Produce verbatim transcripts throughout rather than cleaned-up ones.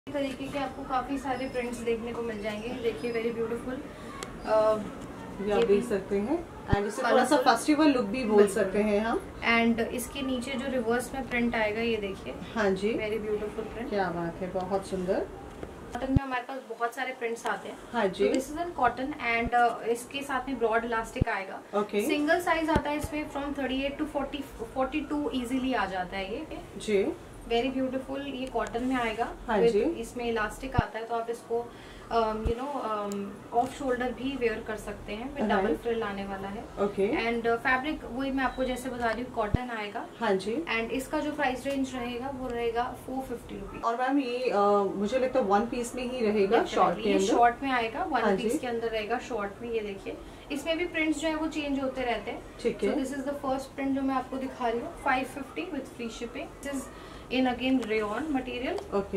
तरीके के आपको काफी सारे प्रिंट्स देखने को मिल जाएंगे। देखिए वेरी ब्यूटीफुल, ये आप देख सकते हैं एंड इसे थोड़ा सा फेस्टिवल लुक भी बोल सकते हैं हम। एंड इसके नीचे जो रिवर्स में प्रिंट आएगा ये देखिए, हाँ जी, वेरी ब्यूटीफुल प्रिंट। क्या बात है, बहुत सुंदर। कॉटन में हमारे पास बहुत सारे प्रिंट्स आते हैं। हाँ जी, this is in cotton and इसके साथ में ब्रॉड इलास्टिक आएगा। ओके, सिंगल साइज आता है इसमें from thirty eight to forty forty two easily आ जाता है ये जी। वेरी ब्यूटीफुल, ये कॉटन में आएगा। हाँ जी, इसमें इलास्टिक आता है तो आप इसको यू नो ऑफ शोल्डर भी वेयर कर सकते हैं। विद डबल फ्रिल आने वाला है। ओके, एंड फैब्रिक वही मैं आपको जैसे बता रही हूँ, कॉटन आएगा। हाँ जी। एंड इसका जो प्राइस रेंज रहेगा वो रहेगा फोर फिफ्टी रुपीज। और मैम ये uh, मुझे लगता है वन पीस में ही रहेगा, शॉर्ट के अंदर। शॉर्ट में आएगा, वन हाँ पीस के अंदर रहेगा शॉर्ट में। ये देखिए इसमें भी प्रिंट्स जो है वो चेंज होते रहते हैं। ठीक है, this is the first print जो मैं आपको दिखा रही हूँ, five fifty with free shipping. This is in again rayon material. Okay,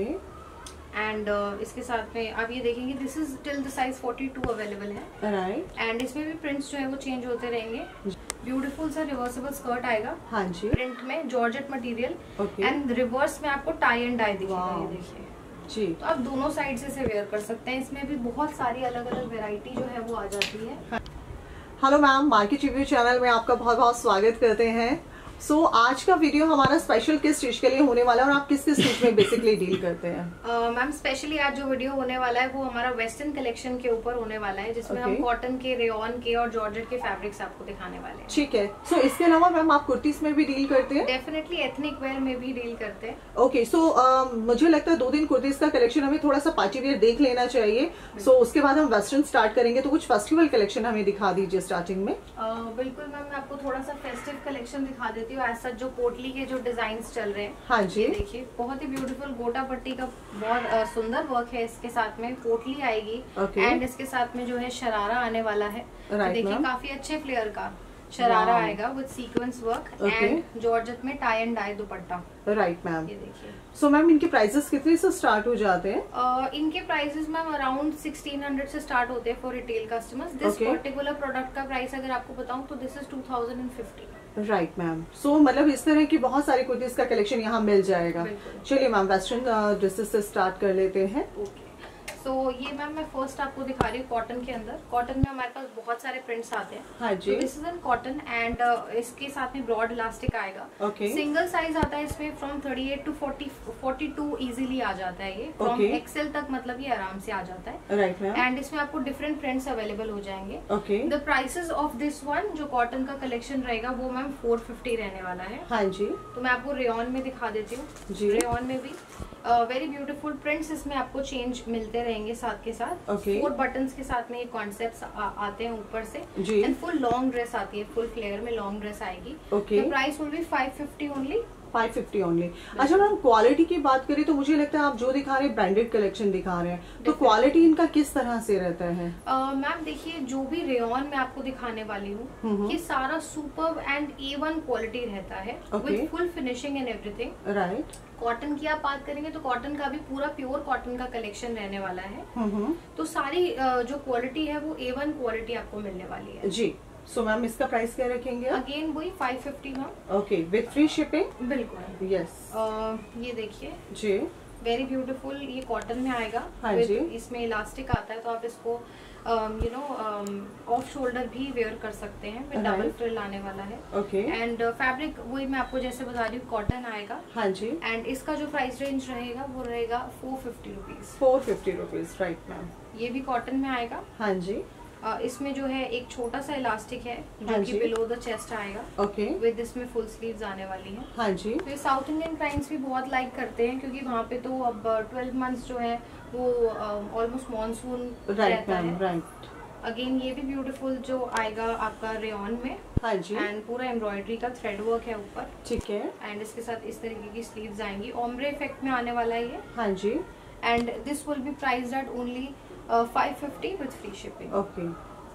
and uh, इसके साथ में आप ये देखेंगे this is till the size forty two available है। राइट, एंड इसमें भी प्रिंट्स जो है वो चेंज होते रहेंगे। ब्यूटीफुल सा रिवर्सेबल स्कर्ट आएगा, हाँ जी, प्रिंट में georgette material. Okay, and reverse में आपको टाई एंड डाई दिखेगा, ये देखिए जी। तो आप दोनों साइड से इसे वेयर कर सकते हैं। इसमें भी बहुत सारी अलग अलग वेराइटी जो है वो आ जाती है। Hello ma'am, market review channel में आपका बहुत बहुत स्वागत करते हैं। सो so, आज का वीडियो हमारा स्पेशल किस चीज के लिए होने वाला है और आप किस किस चीज में बेसिकली डील करते हैं? मैम uh, स्पेशली आज जो वीडियो होने वाला है वो हमारा वेस्टर्न कलेक्शन के ऊपर होने वाला है, जिसमें okay. हम कॉटन के, रेयॉन के और जॉर्जेट के फैब्रिक्स आपको दिखाने वाले हैं। ठीक है। सो so, इसके अलावा मैम आप कुर्तीज में भी डील करते हैं? डेफिनेटली एथनिक वेयर में भी डील करते हैं। ओके, सो मुझे लगता है दो दिन कुर्तीज का कलेक्शन हमें थोड़ा सा पार्टी वेयर देख लेना चाहिए। सो so, उसके बाद हम वेस्टर्न स्टार्ट करेंगे, तो कुछ फेस्टिवल कलेक्शन हमें दिखा दीजिए स्टार्टिंग में। uh, बिल्कुल मैम, मैं आपको थोड़ा सा फेस्टिव कलेक्शन दिखा देती हूँ। ऐसा जो पोटली के जो डिजाइन्स चल रहे हैं, हाँ जी, देखिए बहुत ही ब्यूटीफुल गोटा पट्टी का बहुत uh, सुंदर वर्क है। इसके साथ में पोटली आएगी एंड इसके साथ में जो है शरारा आने वाला है। right, देखिए काफी अच्छे फ्लेयर का शरारा आएगा with sequence work and georgette में tie and dye dupatta. Right ma'am, ये देखिए। सो मैम इनके प्राइसेस कितने से स्टार्ट हो जाते हैं? uh, इनके prices ma'am around sixteen hundred से स्टार्ट होते हैं for retail customers. This particular product का प्राइस अगर आपको बताऊं तो this is two thousand fifty. Right ma'am, so मतलब इस तरह की बहुत सारी कुर्तीज का कलेक्शन यहाँ मिल जाएगा। चलिए मैम वेस्टर्न ड्रेसेस से स्टार्ट कर लेते हैं। ओके, सो so, ये मैम मैं फर्स्ट आपको दिखा रही हूँ कॉटन के अंदर। कॉटन में हमारे पास बहुत सारे प्रिंट्स आते हैं। हाँ जी, this is in cotton and इसके साथ में ब्रॉड इलास्टिक आएगा। ओके, सिंगल साइज आता है इसमें from thirty eight to forty forty two easily आ जाता है ये। फ्रॉम एक्सेल तक मतलब ये आराम से आ जाता है। राइट मैम, एंड इसमें आपको डिफरेंट प्रिंट्स अवेलेबल हो जाएंगे। Okay, the prices of this one जो कॉटन का कलेक्शन रहेगा वो मैम फोर फिफ्टी रहने वाला है। हाँ जी, तो मैं आपको रेयॉन में दिखा देती हूँ। रेयॉन में भी वेरी ब्यूटीफुल प्रिंट्स इसमें आपको चेंज मिलते रहेंगे साथ के साथ। okay. फोर बटन्स के साथ में ये कॉन्सेप्ट्स आते हैं ऊपर से। जी, एंड फुल लॉन्ग ड्रेस आती है, फुल फ्लेयर में लॉन्ग ड्रेस आएगी। Okay, price will be five fifty only. Five fifty only. अच्छा मैम, क्वालिटी की बात करें तो मुझे लगता है आप जो दिखा रहे हैं ब्रांडेड कलेक्शन दिखा रहे हैं, तो क्वालिटी इनका किस तरह से रहता है? मैम uh, देखिए जो भी रेयॉन में आपको दिखाने वाली हूँ ये सारा superb and A one quality रहता है with full finishing and everything. Right, cotton की आप बात करेंगे तो कॉटन का भी पूरा प्योर कॉटन का कलेक्शन रहने वाला है। तो सारी जो क्वालिटी है वो ए वन क्वालिटी आपको मिलने वाली है जी। सो so, मैम इसका प्राइस क्या रखेंगे? अगेन वही five fifty ma'am. Okay, with free shipping? बिल्कुल, यस। ये देखिए जी, वेरी ब्यूटीफुल, ये कॉटन में आएगा। हाँ जी, इसमें इलास्टिक आता है तो आप इसको यू नो ऑफ शोल्डर भी वेयर कर सकते हैं। विद डबल फ्रिल आने वाला है। ओके, एंड फैब्रिक वही मैं आपको जैसे बता रही हूँ, कॉटन आएगा। हाँ जी, एंड इसका जो प्राइस रेंज रहेगा वो रहेगा four fifty rupees. Four fifty rupees, right ma'am. ये भी कॉटन में आएगा। हाँ जी, Uh, इसमें जो है एक छोटा सा इलास्टिक है जो कि बिलो द चेस्ट आएगा। ओके, विद इसमें फुल स्लीव्स आने वाली है। हाँ जी, तो ये साउथ इंडियन क्लाइंट्स भी बहुत लाइक करते हैं क्योंकि वहाँ पे तो अब ट्वेल्व मंथ्स जो है वो ऑलमोस्ट मॉनसून रहता है। राइट, अगेन ये भी ब्यूटीफुल जो आएगा आपका रेयॉन में। हाँ जी, एंड पूरा एम्ब्रॉयडरी का थ्रेड वर्क है ऊपर। ठीक है, एंड इसके साथ इस तरीके की स्लीव्स आएंगी। ओम्ब्रे इफेक्ट में आने वाला है ये। हाँ जी, and this will be priced at only five fifty with free shipping. Okay,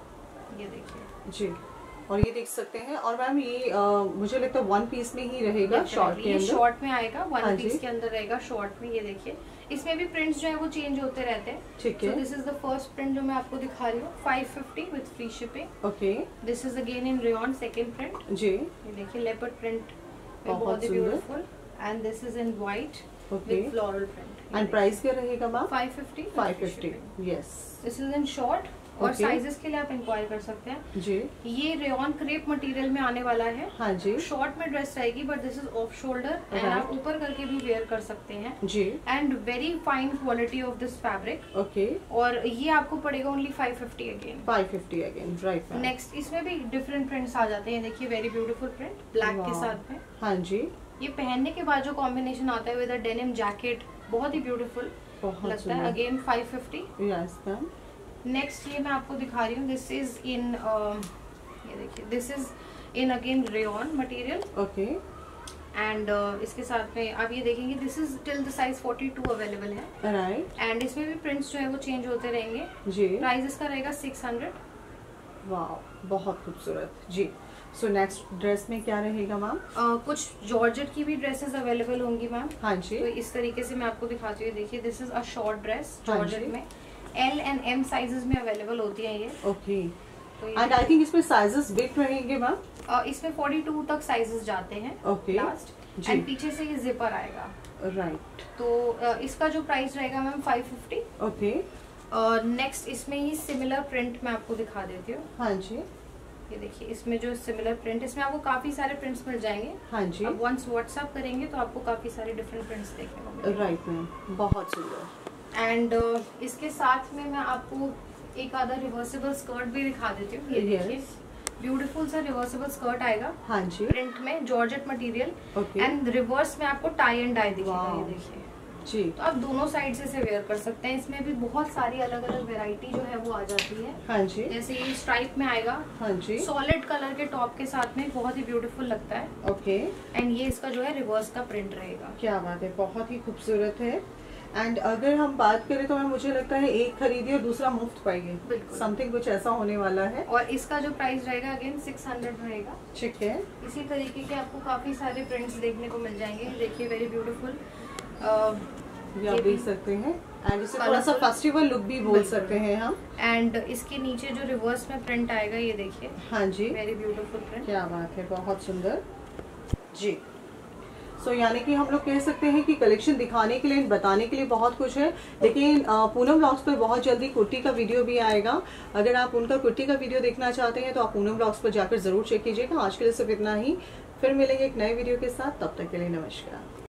ये देखिए जी। और ये देख सकते हैं। और मैम ये आ, मुझे लगता है वन पीस में ही रहेगा, शॉर्ट के अंदर। शॉर्ट में आएगा, वन हाँ पीस के अंदर रहेगा शॉर्ट में। ये देखिए इसमें भी प्रिंट्स जो है वो चेंज होते रहते हैं। ठीक है, this is the first print जो मैं आपको दिखा रही हूँ, five fifty with free shipping. Okay, this is again in rayon second print. जी, ये देखिए लेपर्ड प्रिंट, बहुत बहुत ही beautiful. And this is in white with floral print. And price क्या रहेगा ma'am? Five fifty five fifty yes. This is in short और Okay. Sizes के लिए आप इंक्वायर कर सकते हैं जी। ये रेयन क्रेप मटेरियल में आने वाला है। हाँ जी। शॉर्ट में ड्रेस रहेगी but this is off shoulder and Right. आप ऊपर करके भी वेयर कर सकते हैं जी। And very fine quality of this fabric. Okay. और ये आपको पड़ेगा only five fifty again. Five fifty again right. Next इसमें भी डिफरेंट प्रिंट्स आ जाते हैं। देखिए वेरी ब्यूटीफुल प्रिंट ब्लैक के साथ में। हाँ जी। ये पहनने के बाद जो कॉम्बिनेशन आता है विद अ डेनिम जैकेट बहुत ही ब्यूटीफुल लगता है। Again five fifty. Yes ma'am. Next ये मैं आपको दिखा रही हूँ। दिस इज इन ये देखिए this is in again rayon material. Okay. And इसके साथ में आप ये देखेंगे this is till the size forty two available है। राइट। एंड इसमें भी प्रिंट्स जो है वो चेंज होते रहेंगे। जी। प्राइस इसका रहेगा सिक्स हंड्रेड। वाह बहुत खूबसूरत जी। सो नेक्स्ट ड्रेस में क्या रहेगा मैम? uh, कुछ जॉर्जेट की भी ड्रेसेस अवेलेबल होंगी मैम। हाँ जी। तो इस तरीके से मैं आपको दिखाती हूँ। देखिए this is a short dress हाँ जॉर्जेट जी। में एल एंड एम साइजेस में अवेलेबल होती है ये। ओके। तो एंड आई थिंक इसमें साइजेस बिग रहेंगे मैम? uh, इसमें फोर्टी टू तक साइजेस जाते हैं ओके। लास्ट। जी। एंड पीछे से ये जिपर आएगा। राइट। तो uh, इसका जो प्राइस रहेगा मैम फाइव फिफ्टी। ओके। और नेक्स्ट इसमें ही सिमिलर प्रिंट मैं आपको दिखा देती हूँ। हाँ जी। ये देखिए इसमें जो सिमिलर प्रिंट इसमें आपको काफी सारे प्रिंट्स मिल जाएंगे। हाँ जी। आप वंस व्हाट्सएप करेंगे तो आपको काफी सारे डिफरेंट प्रिंट्स देखने को मिलेंगे। राइट मैम बहुत सुंदर। एंड uh, इसके साथ में मैं आपको एक आधा रिवर्सिबल स्कर्ट भी दिखा देती हूँ। ये Yes. देखिए ब्यूटीफुल सा रिवर्सिबल स्कर्ट आएगा हाँ जी। प्रिंट में georgette material. Okay. And reverse में आपको टाई एंड डाई दिखेगा। Wow. ये देखिए जी। तो आप दोनों साइड से इसे वेयर कर सकते हैं। इसमें भी बहुत सारी अलग अलग वेराइटी जो है वो आ जाती है। हाँ जी। जैसे ये स्ट्राइप में आएगा हाँ जी। सॉलिड कलर के टॉप के साथ में बहुत ही ब्यूटीफुल लगता है। ओके। एंड ये इसका जो है रिवर्स का प्रिंट रहेगा। क्या बात है बहुत ही खूबसूरत है। एंड अगर हम बात करें तो मैं मुझे लगता है एक खरीदिए और दूसरा मुफ्त पाइए। बिल्कुल। समथिंग कुछ ऐसा होने वाला है। और इसका जो प्राइस रहेगा अगेन सिक्स हंड्रेड रहेगा। ठीक है। इसी तरीके के आपको काफी सारे प्रिंट्स देखने को मिल जाएंगे। देखिए वेरी ब्यूटीफुल ये आप देख सकते हैं। एंड इसे थोड़ा सा फेस्टिवल लुक भी बोल सकते हैं हम। एंड इसके नीचे जो रिवर्स में प्रिंट आएगा ये देखिए। हाँ जी। Very beautiful print. क्या बात है बहुत सुंदर जी। सो so, यानी कि हम लोग कह सकते हैं कि कलेक्शन दिखाने के लिए बताने के लिए बहुत कुछ है। लेकिन पूनम ब्लॉग्स पर बहुत जल्दी कुर्ती का वीडियो भी आएगा। अगर आप उनका कुर्ती का वीडियो देखना चाहते हैं तो आप पूनम ब्लॉग्स पर जाकर जरूर चेक कीजिएगा। आज के लिए सिर्फ इतना ही। फिर मिलेंगे एक नए वीडियो के साथ। तब तक के लिए नमस्कार।